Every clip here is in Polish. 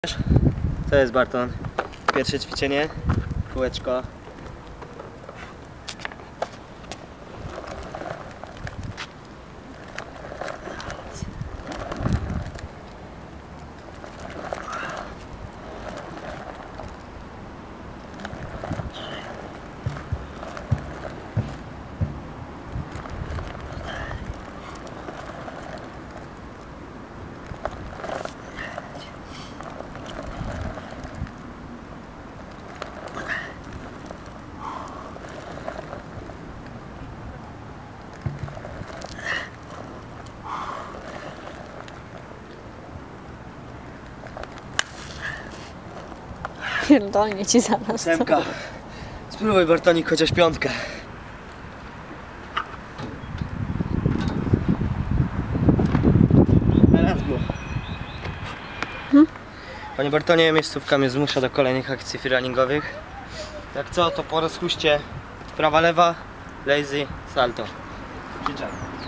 To jest Barton. Pierwsze ćwiczenie. Kółeczko. Pierdolnie ci zaraz. Semka. Spróbuj, Bartonik, chociaż piątkę. Raz było. Panie Bartonie, miejscówka mnie zmusza do kolejnych akcji freerunningowych. Jak co, to po rozchuście prawa, lewa, lazy, salto. Krzyczaj.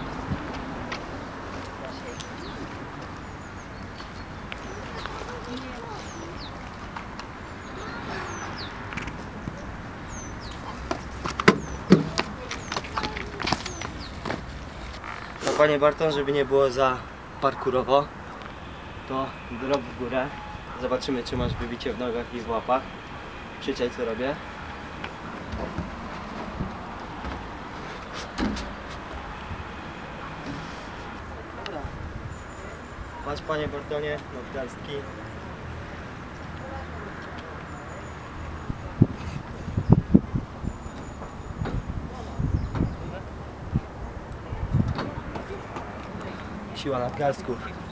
No, panie Barton, żeby nie było za parkurowo, to drop w górę. Zobaczymy, czy masz wybicie w nogach i w łapach. Krzyczaj, co robię. Dobra. Patrz, panie Bartonie, nadgarstki. Siła nadgarstków.